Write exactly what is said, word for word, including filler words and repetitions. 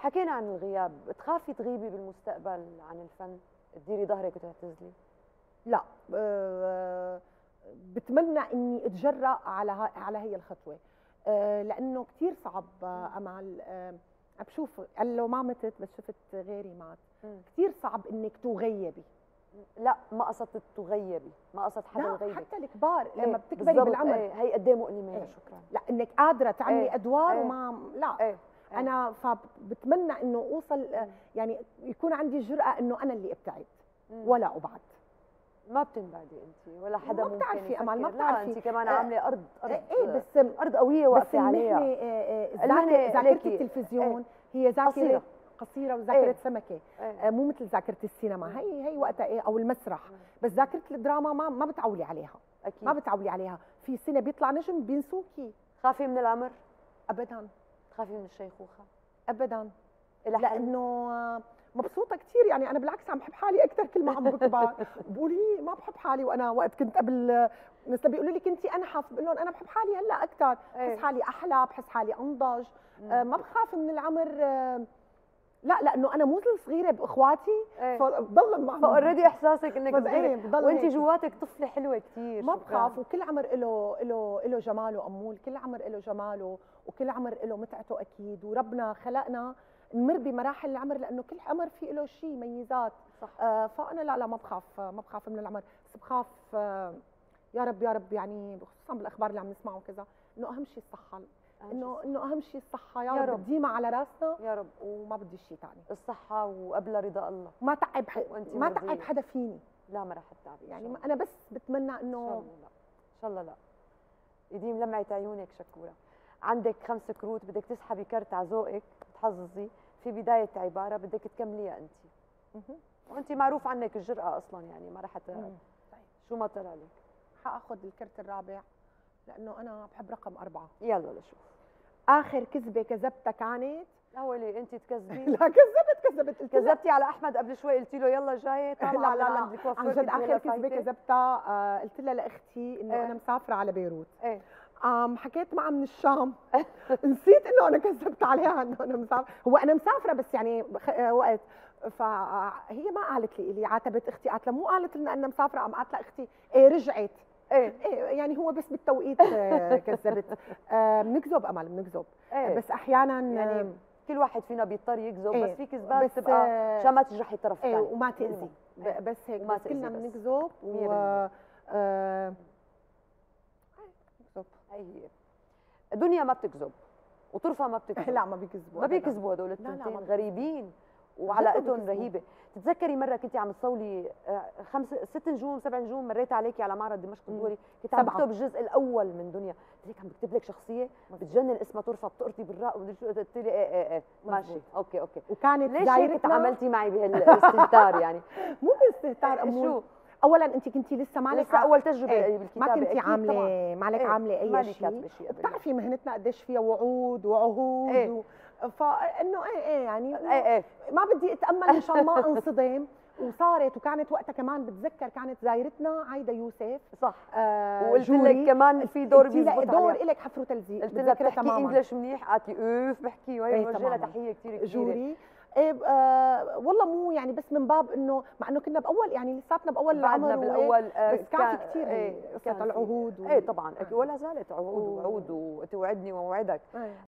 حكينا عن الغياب، بتخافي تغيبي بالمستقبل عن الفن؟ تديري ظهرك وتعتزلي؟ لا، أه بتمنى اني اتجرأ على ها على هي الخطوه، أه لانه كثير صعب. أه امل أه بشوف لو ما متت بس شفت غيري مات، كثير صعب انك تغيبي. لا، ما قصدت تغيبي، ما قصدت حدا لا يغيبك. حتى الكبار ايه لما بتكبري بالعمر. ايه هي قد ايه مؤلمه. ايه شكرا. لا انك قادره تعملي ايه ادوار ايه وما لا ايه ايه انا فبتمنى انه اوصل، يعني يكون عندي الجرأه انه انا اللي ابتعد ولا ابعد. ما بتنبعدي انت ولا حدا ممكن بتعرفي امل، ما بتعرفي. لا، انت كمان عامله ارض ارض ايه بس ارض قويه واقفه عليها. بس ذاكره التلفزيون هي ذاكره قصيره قصيره وذاكره ايه سمكه. ايه مو مثل ذاكره السينما، هي هي وقتها ايه، او المسرح. بس ذاكره الدراما ما ما بتعولي عليها. أكيد. ما بتعولي عليها، في سنه بيطلع نجم بينسوكي. خافي من العمر؟ ابدا. خافي من الشيخوخه؟ ابدا، لانه مبسوطه كثير. يعني انا بالعكس عم بحب حالي اكثر كل ما عم بكبر. بقولوا لي ما بحب حالي، وانا وقت كنت قبل مثلا بيقولوا لي كنتي انحف، بقول لهم انا بحب حالي هلا اكثر، بحس حالي احلى، بحس حالي انضج. آه ما بخاف من العمر. آه لا، لانه انا مو صغيره باخواتي، فبضل معهم. فاوريدي احساسك انك صغيره وانت هيك. جواتك طفله حلوه كثير. ما بخاف، وكل عمر له له له جماله امول، كل عمر له جماله، وكل عمر له متعته اكيد. وربنا خلقنا نمر بمراحل العمر، لانه كل عمر في له شيء ميزات. صح. آه فانا لا لا ما بخاف، ما بخاف من العمر، بس بخاف آه يا رب يا رب، يعني خصوصا بالاخبار اللي عم نسمعه وكذا، انه اهم شيء الصحه، انه انه اهم شيء الصحه يا, يا رب ديما على راسنا يا رب، وما بدي شيء ثاني. الصحه وقبل رضا الله. ما تعب ح... ما تعب حدا فيني. لا ما رح تتعبي يعني انا بس بتمنى انه ان شاء الله لا، ان شاء الله لا. يديم لمعة عيونك شكوره. عندك خمس كروت، بدك تسحبي كرت على ذوقك تحظظي في بدايه عباره بدك تكمليها انت. وانت معروف عنك الجرأه اصلا، يعني ما رح ت... شو ما طلع لك. حاخذ الكرت الرابع لانه انا بحب رقم أربعة. يلا لشوف. آخر كذبة كذبتها كانت أولي أنت تكذبي؟ لا كذبت كذبت كذبتي على أحمد قبل شوي، قلتي له يلا جاية لا لا لا عن جد آخر كذبة كذبتها. آه قلت لها لأختي إنه ايه؟ أنا مسافرة على بيروت. ايه؟ آم حكيت معها من الشام. نسيت إنه أنا كذبت عليها إنه أنا مسافرة. هو أنا مسافرة بس يعني وقت، فهي ما قالت لي إلي، عاتبت أختي قالت لها مو قالت لنا أنا مسافرة، قام قالت لها أختي إيه رجعت. ايه ايه يعني هو بس بالتوقيت كذبت. بنكذب امل، بنكذب. ايه بس احيانا يعني كل واحد فينا بيضطر يكذب. ايه بس في كذبات بتبقى عشان ما تجرحي طرف ثاني. ايه وما تاذي. ايه بس هيك بس كلنا بنكذب و آه نكذب. هي دنيا ما بتكذب وطرفه ما بتكذب. لا ما بيكذبوا، ما بيكذبوا هدول التنتين غريبين وعلاقتهم رهيبه. تتذكري مره كنتي عم تصولي خمس ست نجوم سبع نجوم، مريت عليكي على معرض دمشق الدولي، كنت عم بكتب الجزء الاول من دنيا، قلت لك عم بكتب لك شخصيه بتجنن اسمها طرفه، بتقرطي بالراء ومدري شو، قلت لي ايه ايه ايه ماشي اوكي اوكي. وكانت ليش هيك تعاملتي معي بهالاستهتار؟ يعني مو باستهتار امور. شو اولا انت كنتي لسه مالك لسه اول تجربه ايه بالكتابه، ما كنتي عامله مالك ايه عامله اي شيء. بتعرفي مهنتنا قديش فيها وعود وعهود. ايه و... فانه ايه ايه يعني ايه ايه ما بدي اتامل ان شاء الله ما انصدم. وصارت وكانت وقتها كمان بتذكر كانت زايرتنا عايده يوسف. صح. آه وقلت لك كمان في دور بيزبط عليها، دور الك حفر وتلزيق. قلت لها بتحكي انجلش منيح، قالت لي اوف بحكي، وهي بوجه لها تحيه كثير كبيره. جوري ايه آه والله مو يعني بس من باب انه مع انه كنا باول يعني لساتنا باول العمر بالاول آه بس كان في كثير ايه قصه العهود. ايه طبعا ولا زالت عهود ووعود، وتوعدني ووعدك.